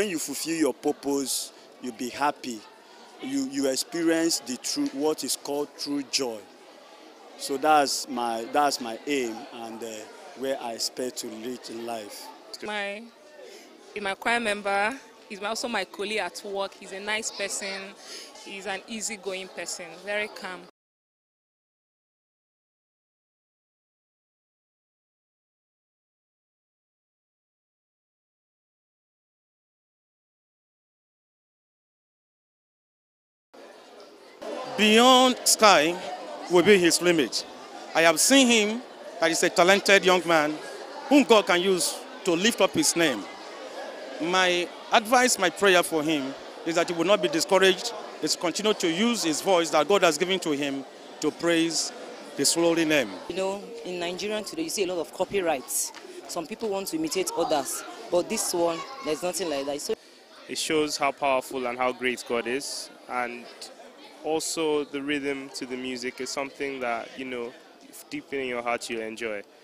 when you fulfill your purpose, you'll be happy. You experience the true, what is called true joy. So that's my aim, and where I expect to reach in life. My choir member. He's also my colleague at work. He's a nice person. He's an easygoing person, very calm. Beyond sky will be his limit. I have seen him that is a talented young man whom God can use to lift up his name. My advice, my prayer for him is that he will not be discouraged. Is to continue to use his voice that God has given to him to praise his holy name. You know, in Nigeria today, you see a lot of copyrights. Some people want to imitate others, but this one, there's nothing like that. So it shows how powerful and how great God is, and also the rhythm to the music is something that, you know, deep in your heart you'll enjoy.